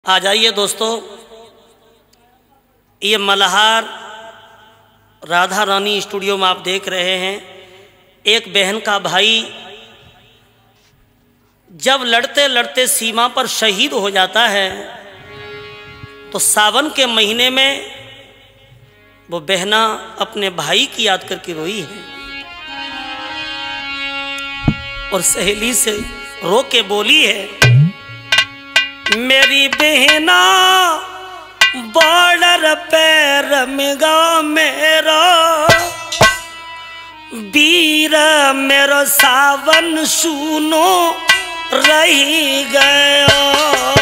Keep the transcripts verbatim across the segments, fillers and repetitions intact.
आ जाइए दोस्तों, ये मल्हार राधा रानी स्टूडियो में आप देख रहे हैं। एक बहन का भाई जब लड़ते लड़ते सीमा पर शहीद हो जाता है तो सावन के महीने में वो बहना अपने भाई की याद करके रोई है और सहेली से रो के बोली है, मेरी बहना बॉर्डर पे रमगा मेरा वीर मेरो सावन सुनो रही गया।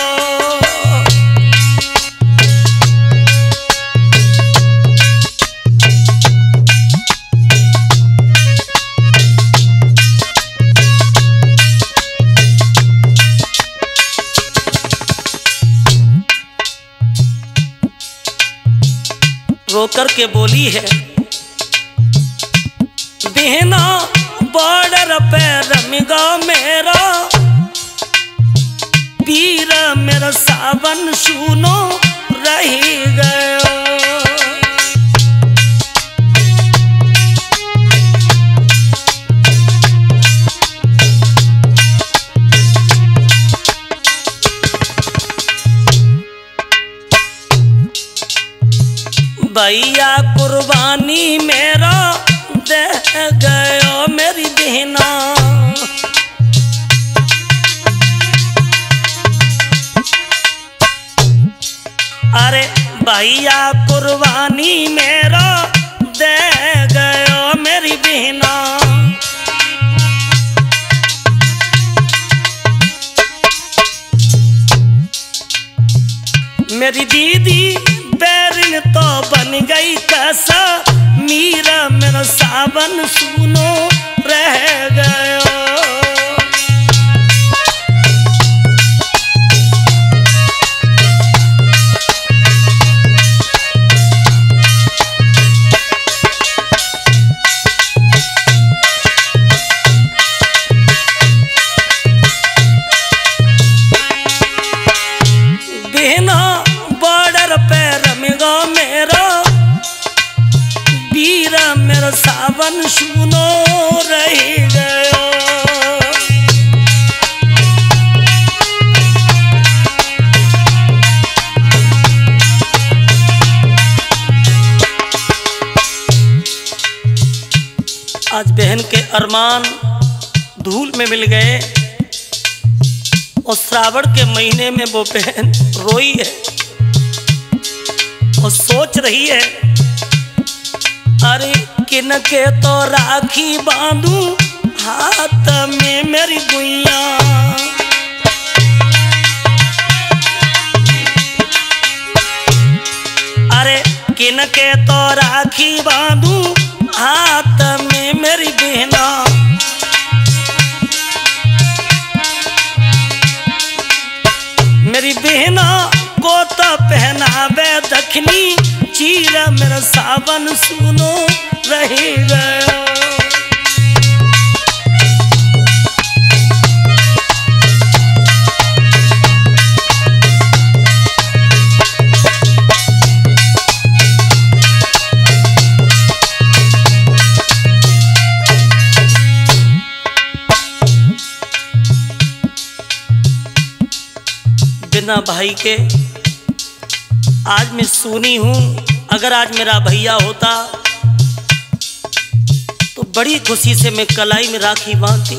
रो कर के बोली है, बहना बॉर्डर पे रमगा मेरा वीर मेरा सावन सुनो रही गया। भैया कुर्बानी मेरा दे गयो मेरी बहना, अरे भैया कुर्बानी मेरा दे गयो मेरी बहना। मेरी दीदी बैरिन तो बन गई कैसा मीरा मेरा सावन सुनो रह गयो। बहना बॉर्डर पे रमगा मेरा वीर मेरा सावन सुनो रही गयो। आज बहन के अरमान धूल में मिल गए और श्रावण के महीने में वो बहन रोई है और सोच रही है, अरे किन के तो राखी बांधू हाथ में मेरी गुइया, अरे किन के तो राखी बांधू हाथ में मेरी बहना। मेरी बहना को तो पहनावे दखनी चीरा मेरा सावन सुनो रही गयो। बिना भाई के आज मैं सूनी हूं। अगर आज मेरा भैया होता तो बड़ी खुशी से मैं कलाई में राखी बांधती।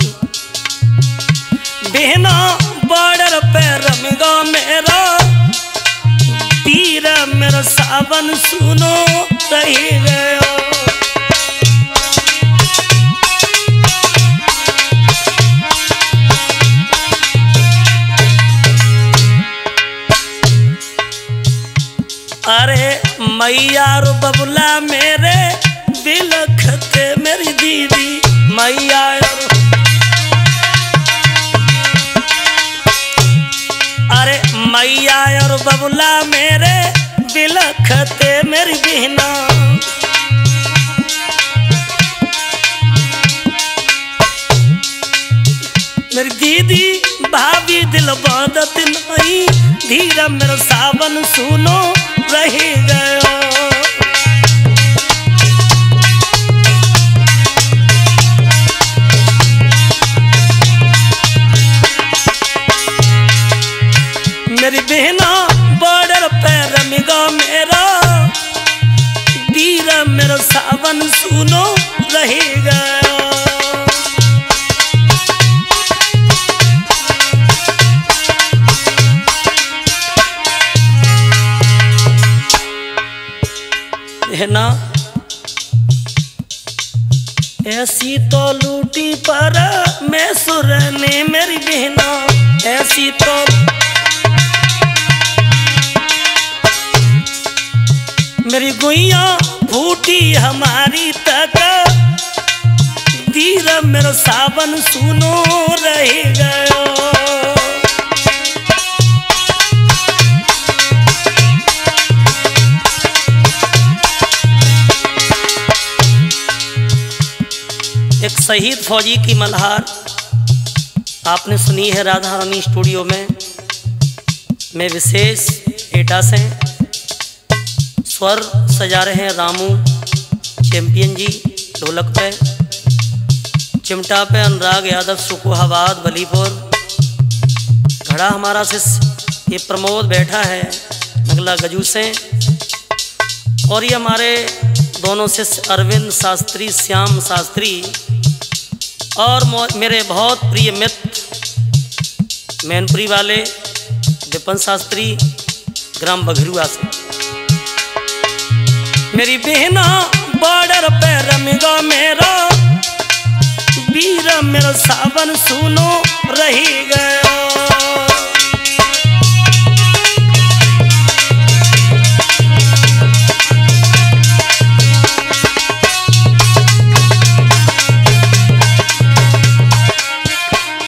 बहना बॉर्डर पे रमगा मेरा वीर मेरा सावन सुनो रही गयो। अरे मैया रो बबुला मेरे बिलखते मेरी दीदी मैया, अरे मैया और बबुला मेरे बिलखते मेरी बहना। मेरी दीदी भाभी दिल बादत नहीं, धीरे मेरा सावन सुनो रही गयो। मेरी बहना बॉर्डर पे रमिगा मेरा, धीरे मेरा सावन सुनो रही गयो। बहना ऐसी तो लूटी पर मैं सुरने, मेरी बहना ऐसी तो मेरी गुइया फूटी हमारी तक, धीरे मेरा सावन सुनो रही गयो। एक शहीद फौजी की मल्हार आपने सुनी है राधा रानी स्टूडियो में। मैं विशेष एटा से स्वर सजा रहे हैं रामू चैंपियन जी ढोलक पे, चिमटा पे अनुराग यादव सुकुहाबाद बलीपुर, घड़ा हमारा से ये प्रमोद बैठा है नगला गजू से, और ये हमारे दोनों से अरविंद शास्त्री श्याम शास्त्री, और मेरे बहुत प्रिय मित्र मैनपुरी वाले विपन शास्त्री ग्राम बघरुआ से। मेरी बहना बॉर्डर पे रमिगा मेरा, वीर मेरा सावन सुनो रही गए।